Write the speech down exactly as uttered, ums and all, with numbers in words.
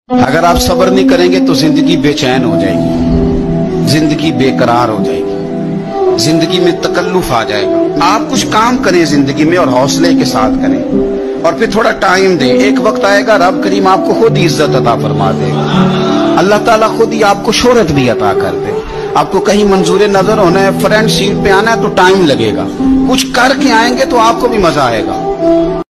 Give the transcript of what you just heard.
अगर आप सब्र नहीं करेंगे तो जिंदगी बेचैन हो जाएगी, जिंदगी बेकरार हो जाएगी, जिंदगी में तकल्लुफ आ जाएगा। आप कुछ काम करें जिंदगी में और हौसले के साथ करें और फिर थोड़ा टाइम दें। एक वक्त आएगा रब करीम आपको खुद इज्जत अता फरमा देगा। अल्लाह ताला खुद ही आपको शोहरत भी अता कर दे। आपको कहीं मंजूर नजर होना है, फ्रंट सीट पे आना है तो टाइम लगेगा, कुछ करके आएंगे तो आपको भी मजा आएगा।